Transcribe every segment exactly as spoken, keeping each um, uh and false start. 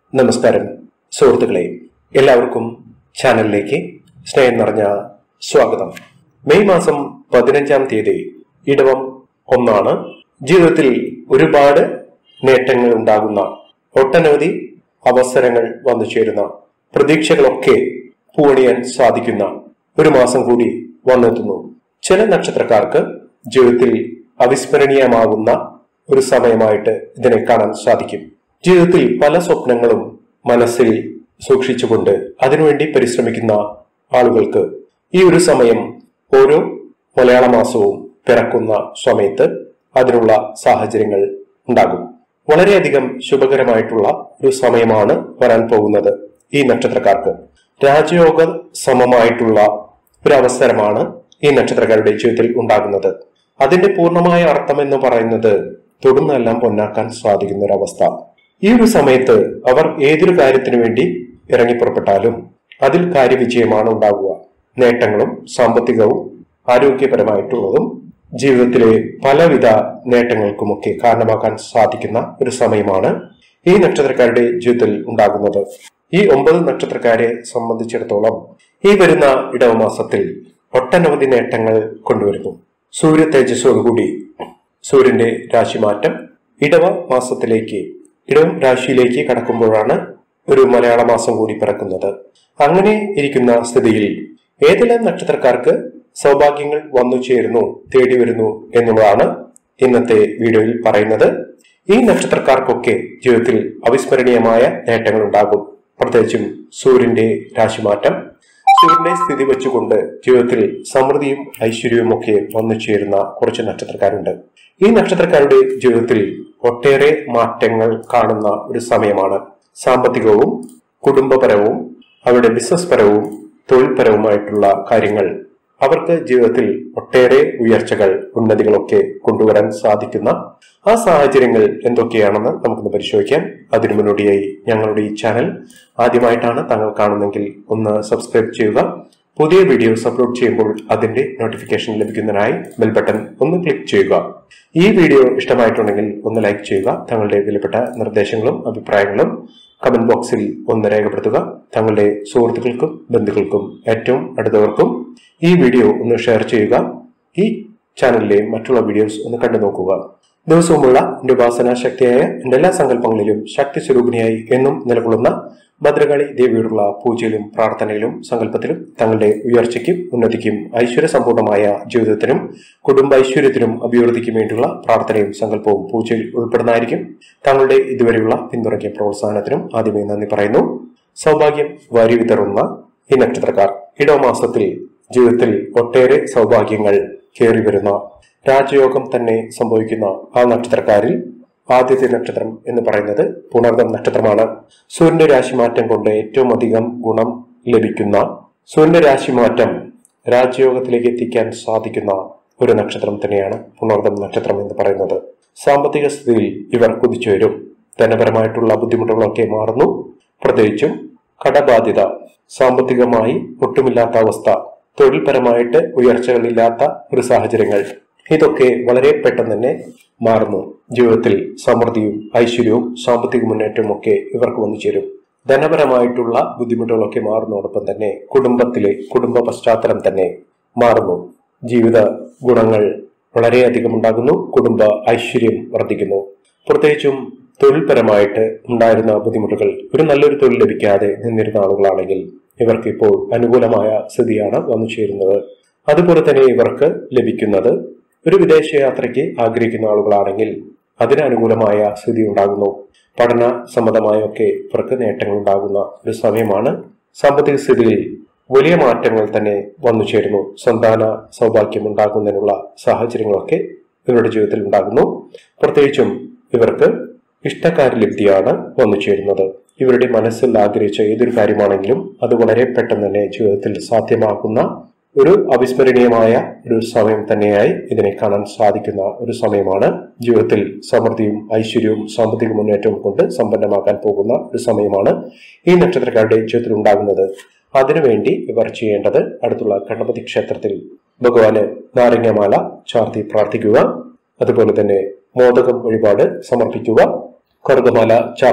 നമസ്കാരം സുഹൃത്തുക്കളെ, എല്ലാവർക്കും ചാനലിലേക്ക് സ്നേഹം നിറഞ്ഞ സ്വാഗതം. മെയ് മാസം പതിനഞ്ചാം തീയതി ഇടവം ഒന്നാണ്. ജീവിതത്തിൽ ഒരുപാട് നേട്ടങ്ങൾ ഉണ്ടാകുന്ന, ഒട്ടനവധി അവസരങ്ങൾ വന്നു ചേരുന്ന, പ്രതീക്ഷകളൊക്കെ പൂവണിയാൻ സാധിക്കുന്ന ഒരു മാസം കൂടി വന്നെത്തുന്നു. ചില നക്ഷത്രക്കാർക്ക് ജീവിതത്തിൽ അവിസ്മരണീയമാകുന്ന ഒരു സമയമായിട്ട് ഇതിനെ കാണാൻ സാധിക്കും. ജീവിതത്തിൽ പല സ്വപ്നങ്ങളും മനസ്സിൽ സൂക്ഷിച്ചുകൊണ്ട് അതിനുവേണ്ടി പരിശ്രമിക്കുന്ന ആളുകൾക്ക് ഈ ഒരു സമയം ഓരോ മലയാള മാസവും പിറക്കുന്ന സമയത്ത് അതിനുള്ള സാഹചര്യങ്ങൾ ഉണ്ടാകും. വളരെയധികം ശുഭകരമായിട്ടുള്ള ഒരു സമയമാണ് വരാൻ പോകുന്നത്. ഈ നക്ഷത്രക്കാർക്ക് രാജയോഗ സമമായിട്ടുള്ള ഒരു അവസരമാണ് ഈ നക്ഷത്രക്കാരുടെ ജീവിതത്തിൽ ഉണ്ടാകുന്നത്. അതിന്റെ പൂർണ്ണമായ അർത്ഥം എന്ന് പറയുന്നത് തൊടുന്നെല്ലാം പൊന്നാക്കാൻ സാധിക്കുന്ന ഒരു അവസ്ഥ. ഈ ഒരു സമയത്ത് അവർ ഏതൊരു കാര്യത്തിനു വേണ്ടി ഇറങ്ങിപ്പുറപ്പെട്ടാലും അതിൽ കാര്യവിജയമാണ് ഉണ്ടാകുക. നേട്ടങ്ങളും സാമ്പത്തികവും ആരോഗ്യപരമായിട്ടുള്ളതും ജീവിതത്തിലെ പലവിധ നേട്ടങ്ങൾക്കുമൊക്കെ കാരണമാക്കാൻ സാധിക്കുന്ന ഒരു സമയമാണ് ഈ നക്ഷത്രക്കാരുടെ ജീവിതത്തിൽ ഉണ്ടാകുന്നത്. ഈ ഒമ്പത് നക്ഷത്രക്കാരെ സംബന്ധിച്ചിടത്തോളം ഈ വരുന്ന ഇടവമാസത്തിൽ ഒട്ടനവധി നേട്ടങ്ങൾ കൊണ്ടുവരുന്നു. സൂര്യ തേജസ്സോടുകൂടി സൂര്യന്റെ രാശിമാറ്റം ഇടവ മാസത്തിലേക്ക് ഇടവം രാശിയിലേക്ക് കടക്കുമ്പോഴാണ് ഒരു മലയാള മാസം കൂടി പിറക്കുന്നത്. അങ്ങനെ ഇരിക്കുന്ന സ്ഥിതിയിൽ ഏതെല്ലാം നക്ഷത്രക്കാർക്ക് സൗഭാഗ്യങ്ങൾ വന്നു ചേരുന്നു, തേടി വരുന്നു എന്നുള്ളതാണ് ഇന്നത്തെ വീഡിയോയിൽ പറയുന്നത്. ഈ നക്ഷത്രക്കാർക്കൊക്കെ ജീവിതത്തിൽ അവിസ്മരണീയമായ നേട്ടങ്ങൾ ഉണ്ടാകും. പ്രത്യേകിച്ചും സൂര്യന്റെ രാശിമാറ്റം, സൂര്യനെ സ്ഥിതി വെച്ചുകൊണ്ട് ജീവിതത്തിൽ സമൃദ്ധിയും ഐശ്വര്യവും ഒക്കെ വന്നു ചേരുന്ന കുറച്ച് നക്ഷത്രക്കാരുണ്ട്. ഈ നക്ഷത്രക്കാരുടെ ജീവിതത്തിൽ ഒട്ടേറെ മാറ്റങ്ങൾ കാണുന്ന ഒരു സമയമാണ്. സാമ്പത്തികവും കുടുംബപരവും അവരുടെ ബിസിനസ് പരവും തൊഴിൽപരവുമായിട്ടുള്ള കാര്യങ്ങൾ അവർക്ക് ജീവിതത്തിൽ ഒട്ടേറെ ഉയർച്ചകൾ, ഉന്നതികളൊക്കെ കൊണ്ടുവരാൻ സാധിക്കുന്ന ആ സാഹചര്യങ്ങൾ എന്തൊക്കെയാണെന്ന് നമുക്കൊന്ന് പരിശോധിക്കാം. അതിനു മുന്നോടിയായി ഞങ്ങളുടെ ഈ ചാനൽ ആദ്യമായിട്ടാണ് താങ്കൾ കാണുന്നെങ്കിൽ ഒന്ന് സബ്സ്ക്രൈബ് ചെയ്യുക. പുതിയ വീഡിയോസ് അപ്ലോഡ് ചെയ്യുമ്പോൾ അതിന്റെ നോട്ടിഫിക്കേഷൻ ലഭിക്കുന്നതിനായി ബെൽ ബട്ടൺ ഒന്ന് ക്ലിക്ക് ചെയ്യുക. ഈ വീഡിയോ ഇഷ്ടമായിട്ടുണ്ടെങ്കിൽ ഒന്ന് ലൈക്ക് ചെയ്യുക. തങ്ങളുടെ വിലപ്പെട്ട നിർദ്ദേശങ്ങളും അഭിപ്രായങ്ങളും കമന്റ് ബോക്സിൽ ഒന്ന് രേഖപ്പെടുത്തുക. തങ്ങളുടെ സുഹൃത്തുക്കൾക്കും ബന്ധുക്കൾക്കും ഏറ്റവും അടുത്തവർക്കും ഈ വീഡിയോ ഒന്ന് ഷെയർ ചെയ്യുക. ഈ ചാനലിലെ മറ്റുള്ള വീഡിയോസ് ഒന്ന് കണ്ടു നോക്കുക. ദിവസവുമുള്ള എന്റെ ഉപാസനാ ശക്തിയായ എന്റെ എല്ലാ സങ്കല്പങ്ങളിലും ശക്തി സ്വരൂപിണിയായി എന്നും നിലകൊള്ളുന്ന ഭദ്രകാളി ദേവിയോടുള്ള പൂജയിലും പ്രാർത്ഥനയിലും സങ്കല്പത്തിലും തങ്ങളുടെ ഉയർച്ചയ്ക്കും ഉന്നതിക്കും ഐശ്വര്യ സമ്പൂർണമായ ജീവിതത്തിനും കുടുംബ ഐശ്വര്യത്തിനും അഭിവൃദ്ധിക്കും വേണ്ടിയുള്ള പ്രാർത്ഥനയും സങ്കല്പവും പൂജയിൽ ഉൾപ്പെടുന്നതായിരിക്കും. തങ്ങളുടെ ഇതുവരെയുള്ള പിന്തുണയ്ക്കും പ്രോത്സാഹനത്തിനും ആദ്യമേ നന്ദി പറയുന്നു. സൗഭാഗ്യം വാരി വിതറുന്ന ഈ നക്ഷത്രക്കാർ ഇടവമാസത്തിൽ ജീവിതത്തിൽ ഒട്ടേറെ സൗഭാഗ്യങ്ങൾ കയറി വരുന്ന, രാജയോഗം തന്നെ സംഭവിക്കുന്ന ആ നക്ഷത്രക്കാരിൽ ആദ്യത്തെ നക്ഷത്രം എന്ന് പറയുന്നത് പുണർദം നക്ഷത്രമാണ്. സൂര്യന്റെ രാശിമാറ്റം കൊണ്ട് ഏറ്റവും അധികം ഗുണം ലഭിക്കുന്ന, സൂര്യന്റെ രാശിമാറ്റം രാജയോഗത്തിലേക്ക് എത്തിക്കാൻ സാധിക്കുന്ന ഒരു നക്ഷത്രം തന്നെയാണ് പുണർദം നക്ഷത്രം എന്ന് പറയുന്നത്. സാമ്പത്തിക സ്ഥിതിയിൽ ഇവർ കുതിച്ചുവരും. ധനപരമായിട്ടുള്ള ബുദ്ധിമുട്ടുകളൊക്കെ മാറുന്നു. പ്രത്യേകിച്ചും കടബാധ്യത, സാമ്പത്തികമായി ഒട്ടുമില്ലാത്ത അവസ്ഥ, തൊഴിൽപരമായിട്ട് ഉയർച്ചകളില്ലാത്ത ഒരു സാഹചര്യങ്ങൾ, ഇതൊക്കെ വളരെ പെട്ടെന്ന് തന്നെ മാറുന്നു. ജീവിതത്തിൽ സമൃദ്ധിയും ഐശ്വര്യവും സാമ്പത്തിക മുന്നേറ്റവും ഒക്കെ ഇവർക്ക് വന്നു ചേരും. ധനപരമായിട്ടുള്ള ബുദ്ധിമുട്ടുകളൊക്കെ മാറുന്നതോടൊപ്പം തന്നെ കുടുംബത്തിലെ കുടുംബ പശ്ചാത്തലം തന്നെ മാറുന്നു. ജീവിത ഗുണങ്ങൾ വളരെയധികം ഉണ്ടാകുന്നു. കുടുംബ ഐശ്വര്യം വർദ്ധിക്കുന്നു. പ്രത്യേകിച്ചും തൊഴിൽപരമായിട്ട് ഉണ്ടായിരുന്ന ബുദ്ധിമുട്ടുകൾ, ഒരു നല്ലൊരു തൊഴിൽ ലഭിക്കാതെ നിന്നിരുന്ന ആളുകളാണെങ്കിൽ ഇവർക്ക് ഇപ്പോൾ അനുകൂലമായ സ്ഥിതിയാണ് വന്നു ചേരുന്നത്. അതുപോലെ തന്നെ ഇവർക്ക് ലഭിക്കുന്നത്, ഒരു വിദേശയാത്രയ്ക്ക് ആഗ്രഹിക്കുന്ന ആളുകളാണെങ്കിൽ അതിന് അനുകൂലമായ സ്ഥിതി ഉണ്ടാകുന്നു. പഠന സംബന്ധമായൊക്കെ ഇവർക്ക് നേട്ടങ്ങൾ ഉണ്ടാകുന്ന ഒരു സമയമാണ്. സാമ്പത്തിക സ്ഥിതിയിൽ വലിയ മാറ്റങ്ങൾ തന്നെ വന്നു ചേരുന്നു. സന്താന സൗഭാഗ്യം ഉണ്ടാകുന്നതിനുള്ള സാഹചര്യങ്ങളൊക്കെ ഇവരുടെ ജീവിതത്തിൽ ഉണ്ടാകുന്നു. പ്രത്യേകിച്ചും ഇവർക്ക് ഇഷ്ടകാര്യലബ്ധിയാണ് വന്നു ചേരുന്നത്. ഇവരുടെ മനസ്സിൽ ആഗ്രഹിച്ച ഏതൊരു കാര്യമാണെങ്കിലും അത് വളരെ പെട്ടെന്ന് തന്നെ ജീവിതത്തിൽ സാധ്യമാക്കുന്ന ഒരു അവിസ്മരണീയമായ ഒരു സമയം തന്നെയായി ഇതിനെ കാണാൻ സാധിക്കുന്ന ഒരു സമയമാണ്. ജീവിതത്തിൽ സമൃദ്ധിയും ഐശ്വര്യവും സാമ്പത്തിക മുന്നേറ്റവും കൊണ്ട് സമ്പന്നമാക്കാൻ പോകുന്ന ഒരു സമയമാണ് ഈ നക്ഷത്രക്കാരുടെ ജീവിതത്തിൽ ഉണ്ടാകുന്നത്. അതിനുവേണ്ടി ഇവർ ചെയ്യേണ്ടത് അടുത്തുള്ള ഗണപതി ക്ഷേത്രത്തിൽ ഭഗവാന് നാരങ്ങമാല ചാർത്തി പ്രാർത്ഥിക്കുക. അതുപോലെ തന്നെ മോദകം വഴിപാട് സമർപ്പിക്കുക. കറുകമാല ചാർത്തുക.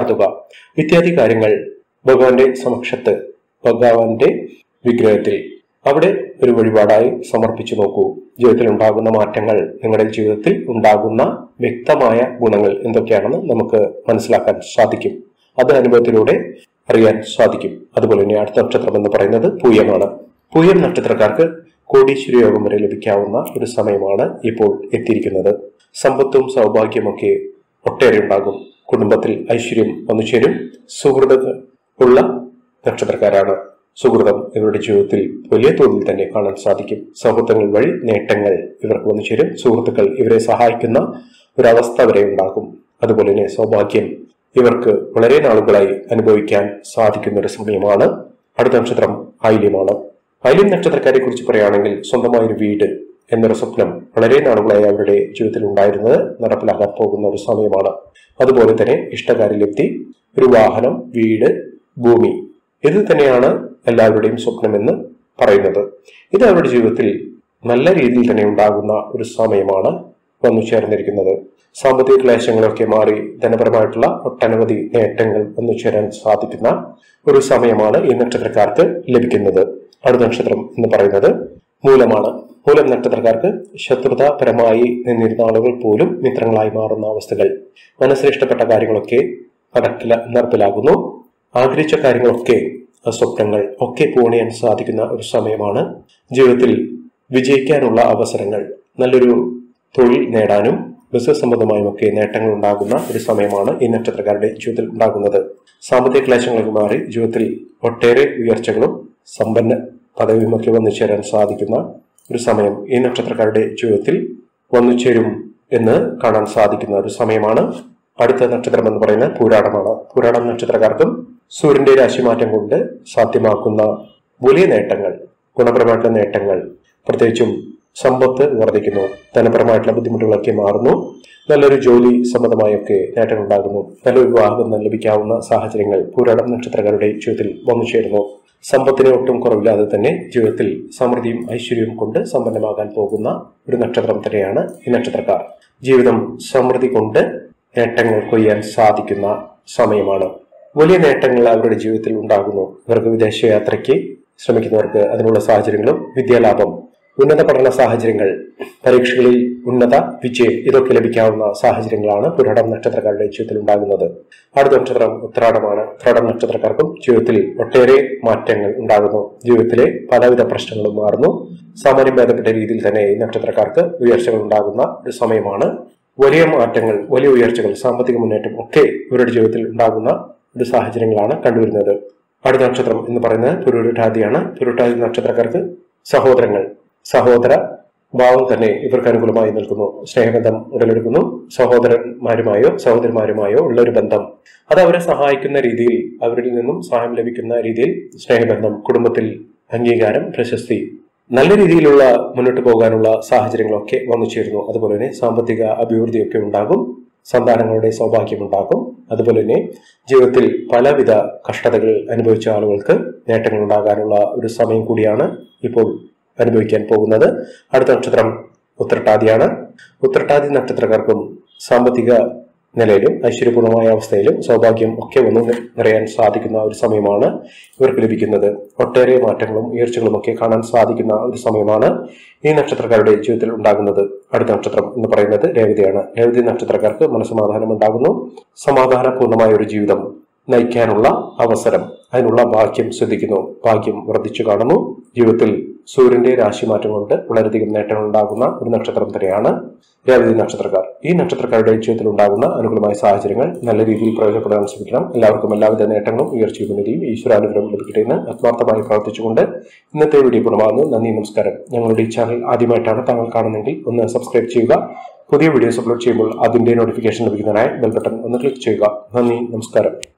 ഇത്യാദി കാര്യങ്ങൾ ഭഗവാന്റെ സമക്ഷത്ത്, ഭഗവാന്റെ വിഗ്രഹത്തിൽ അവിടെ ഒരു വഴിപാടായി സമർപ്പിച്ചു നോക്കൂ. ജീവിതത്തിൽ ഉണ്ടാകുന്ന മാറ്റങ്ങൾ, നിങ്ങളുടെ ജീവിതത്തിൽ ഉണ്ടാകുന്ന വ്യക്തമായ ഗുണങ്ങൾ എന്തൊക്കെയാണെന്ന് നമുക്ക് മനസ്സിലാക്കാൻ സാധിക്കും. അത് അനുഭവത്തിലൂടെ അറിയാൻ സാധിക്കും. അതുപോലെ തന്നെ അടുത്ത നക്ഷത്രം എന്ന് പറയുന്നത് പൂയമാണ്. പൂയം നക്ഷത്രക്കാർക്ക് കോടീശ്വര യോഗം വരെ ലഭിക്കാവുന്ന ഒരു സമയമാണ് ഇപ്പോൾ എത്തിയിരിക്കുന്നത്. സമ്പത്തും സൗഭാഗ്യമൊക്കെ ഒട്ടേറെ ഉണ്ടാകും. കുടുംബത്തിൽ ഐശ്വര്യം വന്നു ചേരും. സുഹൃത്തുക്കൾ ഉള്ള നക്ഷത്രക്കാരാണ്. സുഹൃതം ഇവരുടെ ജീവിതത്തിൽ വലിയ തോതിൽ തന്നെ കാണാൻ സാധിക്കും. സൗഹൃദങ്ങൾ വഴി നേട്ടങ്ങൾ ഇവർക്ക് വന്നു ചേരും. സുഹൃത്തുക്കൾ ഇവരെ സഹായിക്കുന്ന ഒരവസ്ഥ വരെ ഉണ്ടാകും. അതുപോലെ തന്നെ സൗഭാഗ്യം ഇവർക്ക് വളരെ നാളുകളായി അനുഭവിക്കാൻ സാധിക്കുന്ന ഒരു സമയമാണ്. അടുത്ത നക്ഷത്രം ആയില്യമാണ്. ആയില്യം നക്ഷത്രക്കാരെ കുറിച്ച് പറയുകയാണെങ്കിൽ സ്വന്തമായൊരു വീട് എന്നൊരു സ്വപ്നം വളരെ നാളുകളായി അവരുടെ ജീവിതത്തിൽ ഉണ്ടായിരുന്നത് നടപ്പിലാക്കാൻ പോകുന്ന ഒരു സമയമാണ്. അതുപോലെ തന്നെ ഇഷ്ടകാര്യലബ്ധി, ഒരു വാഹനം, വീട്, ഭൂമി, ഇത് തന്നെയാണ് എല്ലാവരുടെയും സ്വപ്നമെന്ന് പറയുന്നത്. ഇത് അവരുടെ ജീവിതത്തിൽ നല്ല രീതിയിൽ തന്നെ ഉണ്ടാകുന്ന ഒരു സമയമാണ് വന്നു ചേർന്നിരിക്കുന്നത്. സാമ്പത്തിക ക്ലേശങ്ങളൊക്കെ മാറി ധനപരമായിട്ടുള്ള ഒട്ടനവധി നേട്ടങ്ങൾ വന്നു ചേരാൻ സാധിക്കുന്ന ഒരു സമയമാണ് ഈ നക്ഷത്രക്കാർക്ക് ലഭിക്കുന്നത്. അടുത്ത നക്ഷത്രം എന്ന് പറയുന്നത് മൂലമാണ്. മൂലം നക്ഷത്രക്കാർക്ക് ശത്രുതാപരമായി നിന്നിരുന്ന ആളുകൾ പോലും മിത്രങ്ങളായി മാറുന്ന അവസ്ഥകൾ, മനസ്സിൽ ഇഷ്ടപ്പെട്ട കാര്യങ്ങളൊക്കെ നടക്കില്ല നടപ്പിലാകുന്നു. ആഗ്രഹിച്ച കാര്യങ്ങളൊക്കെ, സ്വപ്നങ്ങൾ ഒക്കെ പൂർണിയാൻ സാധിക്കുന്ന ഒരു സമയമാണ്. ജീവിതത്തിൽ വിജയിക്കാനുള്ള അവസരങ്ങൾ, നല്ലൊരു തൊഴിൽ നേടാനും ബിസിനസ് സംബന്ധമായും ഒക്കെ നേട്ടങ്ങൾ ഉണ്ടാകുന്ന ഒരു സമയമാണ് ഈ നക്ഷത്രക്കാരുടെ ജീവിതത്തിൽ ഉണ്ടാകുന്നത്. സാമ്പത്തിക ക്ലേശങ്ങൾക്ക് മാറി ജീവിതത്തിൽ ഒട്ടേറെ ഉയർച്ചകളും സമ്പന്ന പദവിയുമൊക്കെ വന്നു ചേരാൻ സാധിക്കുന്ന ഒരു സമയം ഈ നക്ഷത്രക്കാരുടെ ജീവിതത്തിൽ വന്നു ചേരും എന്ന് കാണാൻ സാധിക്കുന്ന ഒരു സമയമാണ്. അടുത്ത നക്ഷത്രം എന്ന് പറയുന്നത് പൂരാടമാണ്. പൂരാടം നക്ഷത്രക്കാർക്കും സൂര്യന്റെ രാശിമാറ്റം കൊണ്ട് സാധ്യമാക്കുന്ന വലിയ നേട്ടങ്ങൾ, ഗുണപരമായിട്ടുള്ള നേട്ടങ്ങൾ, പ്രത്യേകിച്ചും സമ്പത്ത് വർദ്ധിക്കുന്നു. ധനപരമായിട്ടുള്ള ബുദ്ധിമുട്ടുകളൊക്കെ മാറുന്നു. നല്ലൊരു ജോലി സംബന്ധമായൊക്കെ നേട്ടങ്ങൾ ഉണ്ടാകുന്നു. നല്ലൊരു വിവാഹം ലഭിക്കാവുന്ന സാഹചര്യങ്ങൾ പൂരാടം നക്ഷത്രക്കാരുടെ ജീവിതത്തിൽ വന്നു ചേരുന്നു. സമ്പത്തിന് ഒട്ടും കുറവില്ലാതെ തന്നെ ജീവിതത്തിൽ സമൃദ്ധിയും ഐശ്വര്യവും കൊണ്ട് സമ്പന്നമാകാൻ പോകുന്ന ഒരു നക്ഷത്രം തന്നെയാണ് ഈ നക്ഷത്രക്കാർ. ജീവിതം സമൃദ്ധി കൊണ്ട് നേട്ടങ്ങൾ കൊയ്യാൻ സാധിക്കുന്ന സമയമാണ്. വലിയ നേട്ടങ്ങൾ അവരുടെ ജീവിതത്തിൽ ഉണ്ടാകുന്നു. ഇവർക്ക് വിദേശയാത്രയ്ക്ക് ശ്രമിക്കുന്നവർക്ക് അതിനുള്ള സാഹചര്യങ്ങളും, വിദ്യാലാഭം, ഉന്നത പഠന സാഹചര്യങ്ങൾ, പരീക്ഷകളിൽ ഉന്നത വിജയം, ഇതൊക്കെ ലഭിക്കാവുന്ന സാഹചര്യങ്ങളാണ് പുരാടം നക്ഷത്രക്കാരുടെ ജീവിതത്തിൽ ഉണ്ടാകുന്നത്. അടുത്ത നക്ഷത്രം ഉത്രാടമാണ്. ഉത്രാടം നക്ഷത്രക്കാർക്കും ജീവിതത്തിൽ ഒട്ടേറെ മാറ്റങ്ങൾ ഉണ്ടാകുന്നു. ജീവിതത്തിലെ പലവിധ പ്രശ്നങ്ങളും മാറുന്നു. സാമാന്യം ഭേദപ്പെട്ട രീതിയിൽ തന്നെ ഈ നക്ഷത്രക്കാർക്ക് ഉയർച്ചകൾ ഉണ്ടാകുന്ന ഒരു സമയമാണ്. വലിയ മാറ്റങ്ങൾ, വലിയ ഉയർച്ചകൾ, സാമ്പത്തിക മുന്നേറ്റം ഒക്കെ ഇവരുടെ ജീവിതത്തിൽ ഉണ്ടാകുന്ന ഒരു സാഹചര്യങ്ങളാണ് കണ്ടുവരുന്നത്. അടുത്ത നക്ഷത്രം എന്ന് പറയുന്നത് പുരുരുട്ടാതിയാണ്. പുരുരുട്ടാതി നക്ഷത്രക്കാർക്ക് സഹോദരങ്ങൾ, സഹോദര ഭാവം തന്നെ ഇവർക്ക് അനുകൂലമായി നിൽക്കുന്നു. സ്നേഹബന്ധം ഉടലെടുക്കുന്നു. സഹോദരന്മാരുമായോ സഹോദരിമാരുമായോ ഉള്ള ഒരു ബന്ധം, അത് അവരെ സഹായിക്കുന്ന രീതിയിൽ, അവരിൽ നിന്നും സഹായം ലഭിക്കുന്ന രീതിയിൽ സ്നേഹബന്ധം, കുടുംബത്തിൽ അംഗീകാരം, പ്രശസ്തി, നല്ല രീതിയിലുള്ള മുന്നോട്ട് പോകാനുള്ള സാഹചര്യങ്ങളൊക്കെ വന്നു ചേരുന്നു. അതുപോലെ തന്നെ സാമ്പത്തിക അഭിവൃദ്ധിയൊക്കെ ഉണ്ടാകും. സന്താനങ്ങളുടെ സൗഭാഗ്യം ഉണ്ടാകും. അതുപോലെ തന്നെ ജീവിതത്തിൽ പലവിധ കഷ്ടതകൾ അനുഭവിച്ച ആളുകൾക്ക് നേട്ടങ്ങൾ ഉണ്ടാകാനുള്ള ഒരു സമയം കൂടിയാണ് ഇപ്പോൾ അനുഭവിക്കാൻ പോകുന്നത്. അടുത്ത നക്ഷത്രം ഉത്രട്ടാതിയാണ്. ഉത്രട്ടാതി നക്ഷത്രക്കാർക്കും സാമ്പത്തിക നിലയിലും ഐശ്വര്യപൂർണമായ അവസ്ഥയിലും സൗഭാഗ്യം ഒക്കെ വന്നു നിറയാൻ സാധിക്കുന്ന ഒരു സമയമാണ് ഇവർക്ക് ലഭിക്കുന്നത്. ഒട്ടേറെ മാറ്റങ്ങളും ഉയർച്ചകളും ഒക്കെ കാണാൻ സാധിക്കുന്ന ഒരു സമയമാണ് ഈ നക്ഷത്രക്കാരുടെ ജീവിതത്തിൽ ഉണ്ടാകുന്നത്. അടുത്ത നക്ഷത്രം എന്ന് പറയുന്നത് രേവതിയാണ്. രേവതി നക്ഷത്രക്കാർക്ക് മനസ്സമാധാനം ഉണ്ടാകുന്നു. സമാധാനപൂർണമായ ഒരു ജീവിതം നയിക്കാനുള്ള അവസരം, അതിനുള്ള ഭാഗ്യം ശ്രദ്ധിക്കുന്നു. ഭാഗ്യം വർദ്ധിച്ചു കാണുന്നു. ജീവിതത്തിൽ സൂര്യന്റെ രാശിമാറ്റം കൊണ്ട് വളരെയധികം നേട്ടങ്ങൾ ഉണ്ടാകുന്ന ഒരു നക്ഷത്രം തന്നെയാണ് രേവതി നക്ഷത്രക്കാർ. ഈ നക്ഷത്രക്കാരുടെ ജീവിതത്തിൽ ഉണ്ടാകുന്ന അനുകൂലമായ സാഹചര്യങ്ങൾ നല്ല രീതിയിൽ പ്രയോജനപ്പെടാൻ ശ്രമിക്കണം. എല്ലാവർക്കും എല്ലാവിധ നേട്ടങ്ങളും ഉയർച്ചയും ഉന്നതിയും ഈശ്വരാനുഗ്രഹം ലഭിക്കട്ടെ എന്ന് ആത്മാർത്ഥമായി പ്രാർത്ഥിച്ചുകൊണ്ട് ഇന്നത്തെ വീഡിയോ പൂർണ്ണമാകുന്നു. നന്ദി, നമസ്കാരം. ഞങ്ങളുടെ ഈ ചാനൽ ആദ്യമായിട്ടാണ് താങ്കൾ കാണുന്നതെങ്കിൽ ഒന്ന് സബ്സ്ക്രൈബ് ചെയ്യുക. പുതിയ വീഡിയോസ് അപ്ലോഡ് ചെയ്യുമ്പോൾ അതിന്റെ നോട്ടിഫിക്കേഷൻ ലഭിക്കുന്നതിനായി ബെൽ ബട്ടൺ ഒന്ന് ക്ലിക്ക് ചെയ്യുക. നന്ദി, നമസ്കാരം.